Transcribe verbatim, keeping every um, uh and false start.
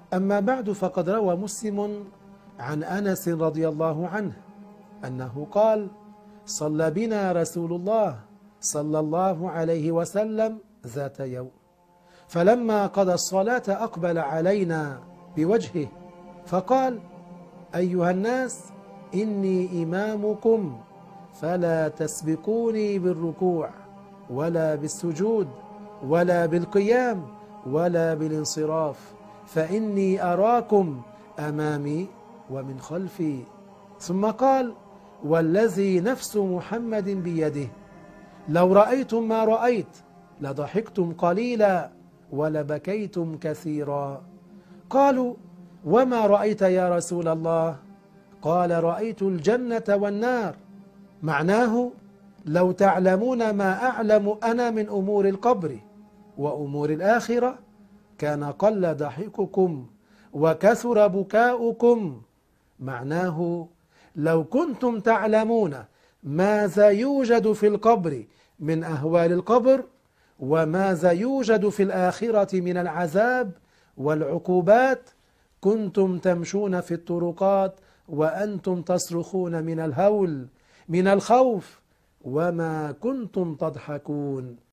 أما بعد، فقد روى مسلم عن أنس رضي الله عنه أنه قال: صلى بنا رسول الله صلى الله عليه وسلم ذات يوم، فلما قضى الصلاة أقبل علينا بوجهه فقال: أيها الناس، إني إمامكم فلا تسبقوني بالركوع ولا بالسجود ولا بالقيام ولا بالانصراف، فإني أراكم أمامي ومن خلفي. ثم قال: والذي نفس محمد بيده لو رأيتم ما رأيت لضحكتم قليلا ولبكيتم كثيرا. قالوا: وما رأيت يا رسول الله؟ قال: رأيت الجنة والنار، معناه لو تعلمون ما أعلم أنا من أمور القبر وأمور الآخرة كان قل ضحككم وكثر بكاؤكم. معناه لو كنتم تعلمون ماذا يوجد في القبر من أهوال القبر وماذا يوجد في الآخرة من العذاب والعقوبات كنتم تمشون في الطرقات وأنتم تصرخون من الهول من الخوف وما كنتم تضحكون.